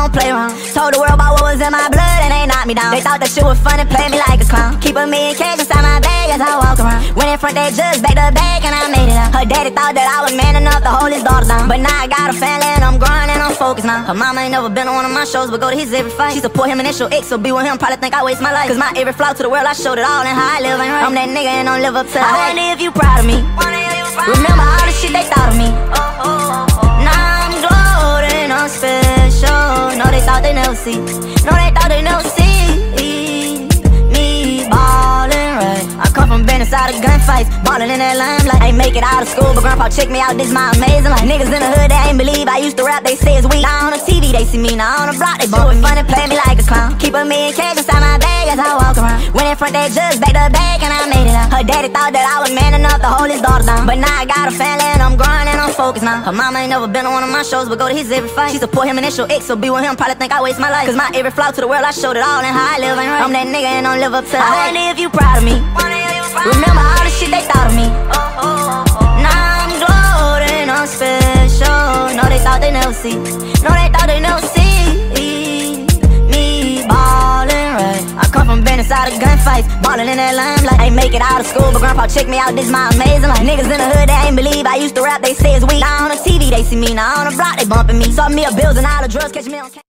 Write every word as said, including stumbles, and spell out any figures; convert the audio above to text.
don't play around. Told the world about what was in my blood and they knocked me down. They thought that shit was funny, played me like a clown. Keeping me in cage inside my bag as I walk around. Went in front that judge, back the bag and I made it out. Her daddy thought that I was man enough to hold his daughter down, but now I got a family and I'm growing and I'm focused now. Her mama ain't never been on one of my shows, but go to his every fight. She support him and it's your ex, so be with him, probably think I waste my life. Cause my every flaw to the world, I showed it all and how I live ain't right. I'm that nigga and don't live up to it. I wonder if you proud of me. Remember all the shit they thought of me. Now I'm gloating, I'm special. No, they thought they never see. No, they thought they never see me ballin' right. I come from being inside of gunfights, ballin' in that limelight. Ain't make it out of school, but grandpa check me out, this my amazing life. Niggas in the hood, they ain't believe I used to rap, they say it's weak. Now on the T V, they see me, now on the block, they bumpin' funny, play me like a clown. Keepin' me in cage inside my bag as I walk around. Went in front that judge, back the bag, and I made it out. Her daddy thought that I was man enough to hold his daughter down, but now I got a family and I'm growing and I'm focused now. Her mama ain't never been on one of my shows, but go to his every fight. She support him and it's your ex, so be with him, probably think I waste my life. Cause my every flaw to the world, I showed it all and how I live ain't right. I'm that nigga and don't live up to it. I wonder if you proud of me. Remember all the shit they thought of me. Now I'm gloating, I'm special. No, they thought they never see. No, they thought they never see me ballin' right. I come from being inside of gunfights, ballin' in that limelight. Ain't make it out of school, but grandpa check me out, this my amazing life. Niggas in the hood, they ain't believe I used to rap, they say it's weak. Now on the T V, they see me, now on the block, they bumpin' me. Saw me a bills and all the drugs, catch me on